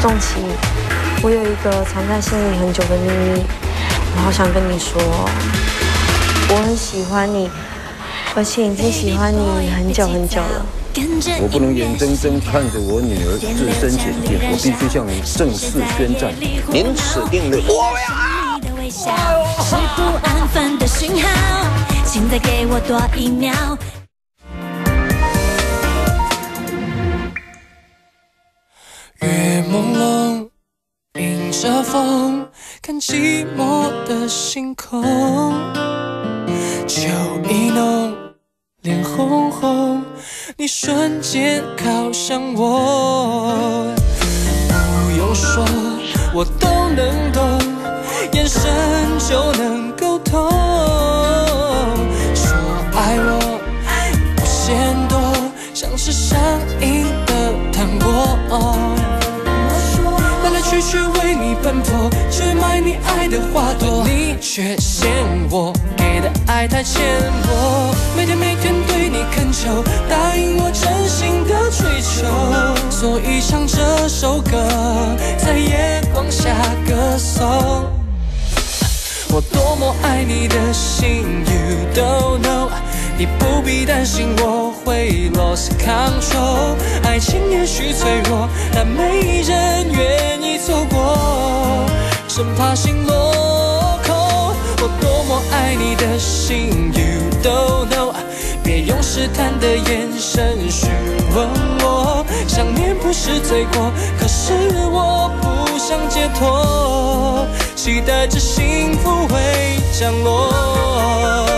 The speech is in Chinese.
仲琪，我有一个藏在心里很久的秘密，我好想跟你说，我很喜欢你，而且已经喜欢你很久很久了。 我不能眼睁睁看着我女儿自身险境，我必须向你正式宣战。您此定论，我要是不安分的讯号，请再给我多一秒。 月朦胧，迎着风，看寂寞的星空。酒意浓，脸红红，你瞬间靠向我。不用说，我都能懂，眼神就能沟通。说爱我，不嫌多，像是上瘾的糖果。来来去去为你奔波，只买你爱的花朵，你却嫌我给的爱太浅薄。每天每天对你恳求，答应我真心的追求，所以唱这首歌，在夜光下歌颂。我多么爱你的心 You don't know， 你不必担心我会 lost control。 爱情也许脆弱，但没人愿意错过，生怕心落空。我多么爱你的心 You don't know， 别用试探的眼神询问我。想念不是罪过，可是我不想解脱，期待着幸福会降落。